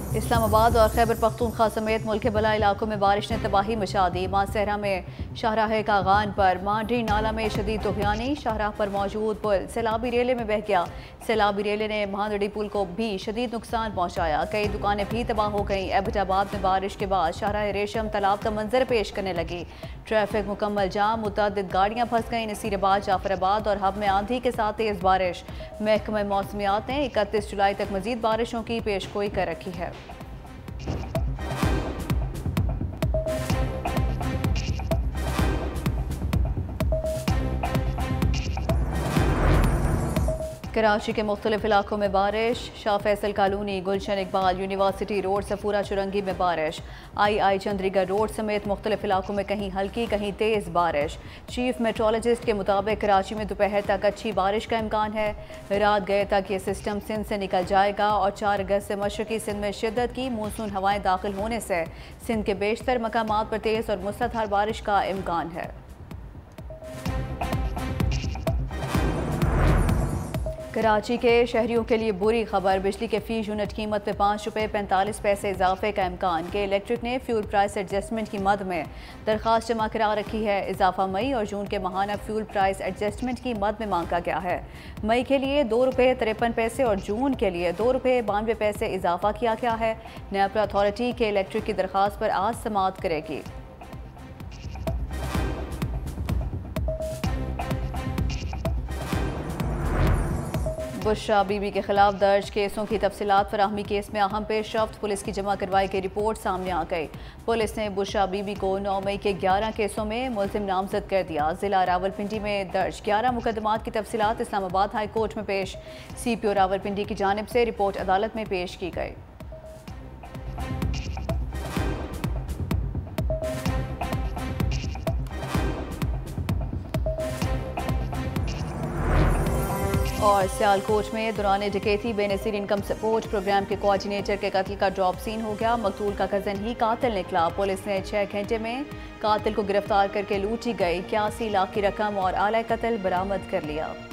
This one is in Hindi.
इस्लामाबाद और खैबर पख्तूनख्वा समेत मुल्क के बला इलाकों में बारिश ने तबाही मचा दी। मानसहरा में शाहराह कागान पर मांडरी नाला में शदीद तुगयानी, शाहराह पर मौजूद पुल सैलाबी रेले में बह गया। सैलाबी रेले ने मांडरी पुल को भी शदीद नुकसान पहुंचाया। कई दुकानें भी तबाह हो गईं। एबटाबाद में बारिश के बाद शाहराह रेशम तालाब का मंजर पेश करने लगी। ट्रैफिक मुकम्मल जाम, मुतअद्दिद गाड़ियां फंस गईं। नसीराबाद, जाफराबाद और हब में आंधी के साथ तेज बारिश। महकमा मौसमियात ने 31 जुलाई तक मजीद बारिशों की पेशगोई कर रखी है। कराची के मुख्तलिफ इलाकों में बारिश। Shah Faisal colony, Gulshan Iqbal university road, Safoora Chowrangi में बारिश। आई चंद्रीगढ़ रोड समेत मुख्तलिफ इलाकों में कहीं हल्की कहीं तेज़ बारिश। चीफ मेट्रोलॉजिस्ट के मुताबिक कराची में दोपहर तक अच्छी बारिश का इम्कान है। रात गए तक ये सिस्टम सिंध से निकल जाएगा और 4 अगस्त से मशरकी सिंध में शिद्दत की मानसून हवाएं दाखिल होने से सिंध के बेशतर मकामात पर तेज़ और मुसलधार बारिश का इम्कान है। कराची के शहरियों के लिए बुरी खबर। बिजली के फी यूनिट कीमत में ₹5.45 इजाफे का इम्कान के इलेक्ट्रिक ने फ्यूल प्राइस एडजस्टमेंट की मद में दरख्वास्त जमा करा रखी है। इजाफा मई और जून के माहाना फ्यूल प्राइस एडजस्टमेंट की मद में मांगा गया है। मई के लिए ₹2.53 और जून के लिए ₹2.92 इजाफा किया गया है। नेपरा अथॉरिटी के इलेक्ट्रिक की दरख्वास्त पर आज समाअत करेगी। बुशरा बीबी के खिलाफ दर्ज केसों की तफसीलात फराहमी। केस में अहम पेशरफ्त, पुलिस की जमा करवाई गई रिपोर्ट सामने आ गई। पुलिस ने बुशरा बीबी को 9 मई के 11 केसों में मुल्जिम नामजद कर दिया। जिला रावलपिंडी में दर्ज 11 मुकदमात की तफसीलात इस्लामाबाद हाई कोर्ट में पेश। CPO रावलपिंडी की जानिब से रिपोर्ट अदालत में पेश की गई। और सियालकोट में दौरान डकैती बेनज़ीर इनकम सपोर्ट प्रोग्राम के कोऑर्डिनेटर के कत्ल का ड्रॉप सीन हो गया। मकतूल का कज़न ही कातिल निकला। पुलिस ने 6 घंटे में कातिल को गिरफ्तार करके लूटी गई 81 लाख की रकम और आला कत्ल बरामद कर लिया।